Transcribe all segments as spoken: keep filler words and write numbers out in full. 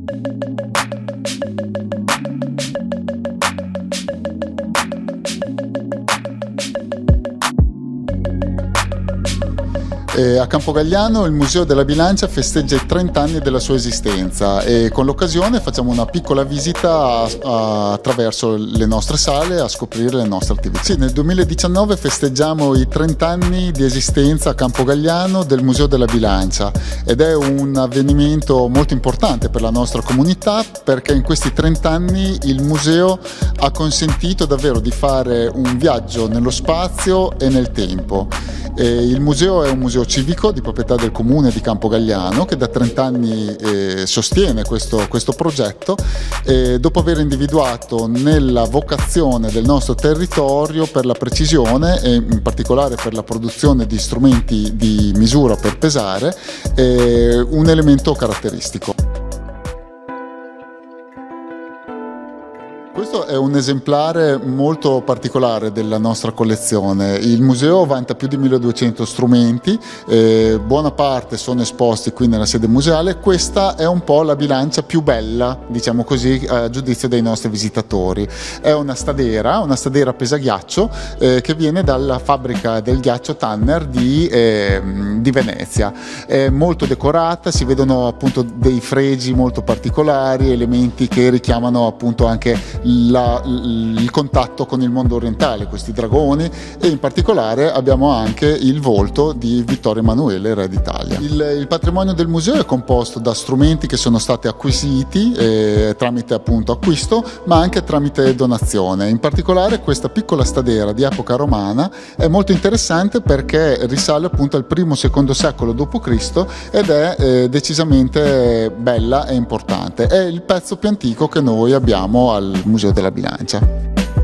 Eh, a Campogalliano il Museo della Bilancia festeggia i trenta anni della sua esistenza e con l'occasione facciamo una piccola visita a, a, attraverso le nostre sale a scoprire le nostre attività. Sì, nel duemiladiciannove festeggiamo i trenta anni di esistenza a Campogalliano del Museo della Bilancia ed è un avvenimento molto importante per la nostra comunità perché in questi trenta anni il museo ha consentito davvero di fare un viaggio nello spazio e nel tempo. Eh, il museo è un museo civico di proprietà del comune di Campogalliano che da trenta anni eh, sostiene questo, questo progetto eh, dopo aver individuato nella vocazione del nostro territorio per la precisione e in particolare per la produzione di strumenti di misura per pesare eh, un elemento caratteristico. Questo è un esemplare molto particolare della nostra collezione. Il museo vanta più di milleduecento strumenti, eh, buona parte sono esposti qui nella sede museale. Questa è un po' la bilancia più bella, diciamo così, a giudizio dei nostri visitatori. È una stadera, una stadera pesaghiaccio eh, che viene dalla fabbrica del ghiaccio Tanner di, eh, di Venezia. È molto decorata, si vedono appunto dei fregi molto particolari, elementi che richiamano appunto anche La, il contatto con il mondo orientale, questi dragoni, e in particolare abbiamo anche il volto di Vittorio Emanuele, re d'Italia. Il, il patrimonio del museo è composto da strumenti che sono stati acquisiti eh, tramite appunto acquisto, ma anche tramite donazione. In particolare questa piccola stadera di epoca romana è molto interessante perché risale appunto al primo secondo secolo dopo Cristo ed è eh, decisamente bella e importante. È il pezzo più antico che noi abbiamo al Museo della Bilancia.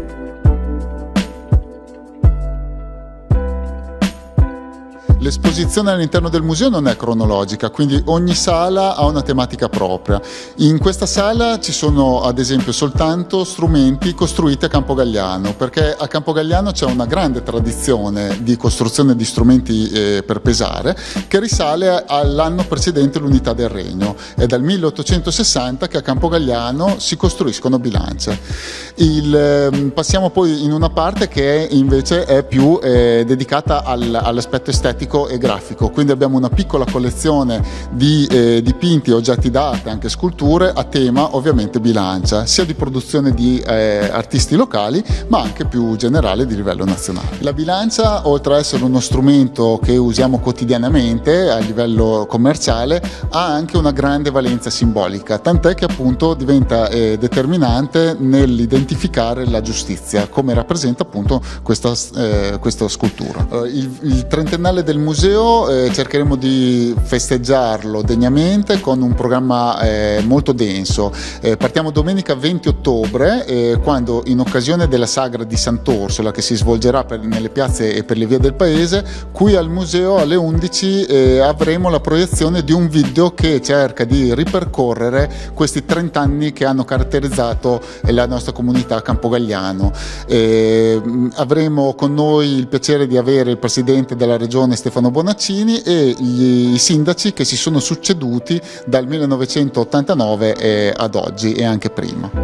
L'esposizione all'interno del museo non è cronologica, quindi ogni sala ha una tematica propria. In questa sala ci sono ad esempio soltanto strumenti costruiti a Campogalliano, perché a Campogalliano c'è una grande tradizione di costruzione di strumenti eh, per pesare che risale all'anno precedente l'unità del regno. È dal milleottocentosessanta che a Campogalliano si costruiscono bilance. Il, eh, passiamo poi in una parte che invece è più eh, dedicata al, all'aspetto estetico e grafico, quindi abbiamo una piccola collezione di eh, dipinti, oggetti d'arte, anche sculture a tema ovviamente bilancia, sia di produzione di eh, artisti locali ma anche più generale di livello nazionale. La bilancia, oltre ad essere uno strumento che usiamo quotidianamente a livello commerciale, ha anche una grande valenza simbolica, tant'è che appunto diventa eh, determinante nell'identificare la giustizia, come rappresenta appunto questa, eh, questa scultura. Eh, il, il trentennale del museo eh, cercheremo di festeggiarlo degnamente con un programma eh, molto denso. Eh, partiamo domenica venti ottobre eh, quando in occasione della sagra di Sant'Orsola che si svolgerà per, nelle piazze e per le vie del paese, qui al museo alle undici eh, avremo la proiezione di un video che cerca di ripercorrere questi trenta anni che hanno caratterizzato la nostra comunità a Campogalliano. Eh, avremo con noi il piacere di avere il presidente della regione Stefano Bonaccini e gli, i sindaci che si sono succeduti dal millenovecentottantanove ad oggi e anche prima.